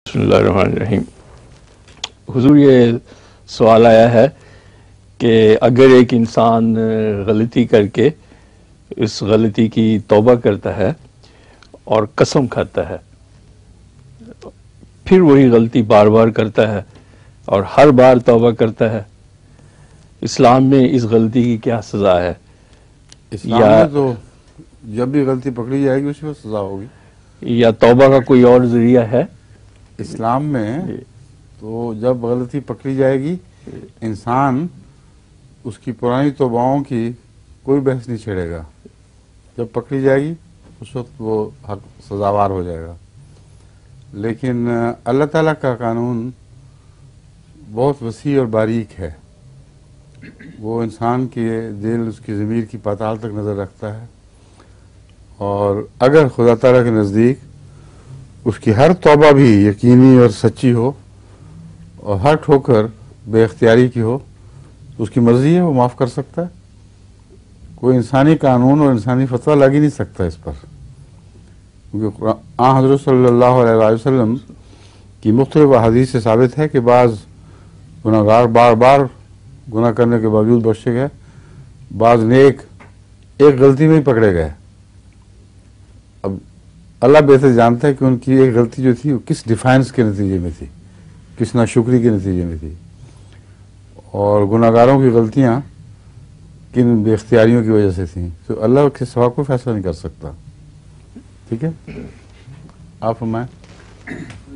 بسم اللہ الرحمن الرحیم۔ حضور، یہ سوال آیا ہے کہ اگر ایک انسان غلطی کر کے اس غلطی کی توبہ کرتا ہے اور قسم کھاتا ہے، پھر وہی غلطی بار بار کرتا ہے اور ہر بار توبہ کرتا ہے، اسلام میں اس غلطی کی کیا سزا ہے؟ اسلام میں تو جب بھی غلطی پکڑی جائے گی اسی کو سزا ہوگی۔ یا توبہ کا کوئی اور ذریعہ ہے؟ اسلام میں تو جب غلطی پکڑی جائے گی انسان اس کی پرانی توباؤں کی کوئی بحث نہیں چھیڑے گا۔ جب پکڑی جائے گی اس وقت وہ حق سزاوار ہو جائے گا۔ لیکن اللہ تعالیٰ کا قانون بہت وسیع اور باریک ہے۔ وہ انسان کے دل، اس کی ضمیر کی پاتال تک نظر رکھتا ہے، اور اگر خدا تعالیٰ کے نزدیک اس کی ہر توبہ بھی یقینی اور سچی ہو اور ہر ٹھوکر بے اختیاری کی ہو تو اس کی مرضی ہے، وہ معاف کر سکتا ہے۔ کوئی انسانی قانون اور انسانی فتویٰ لگ ہی نہیں سکتا اس پر، کیونکہ حضرت صلی اللہ علیہ وآلہ وسلم کی مختلف احادیث سے ثابت ہے کہ بعض گناہگار بار بار گناہ کرنے کے باوجود بخشے گئے، بعض نیک ایک غلطی میں ہی پکڑے گئے۔ اب اللہ بہتر جانتا ہے کہ ان کی ایک غلطی جو تھی وہ کس ڈیفائنس کے نتیجے میں تھی، کس ناشکری کے نتیجے میں تھی، اور گناہگاروں کی غلطیاں کن بے اختیاریوں کی وجہ سے تھیں۔ تو اللہ کے سوا کوئی فیصلہ نہیں کر سکتا۔ ٹھیک ہے، آپ فرمائیں۔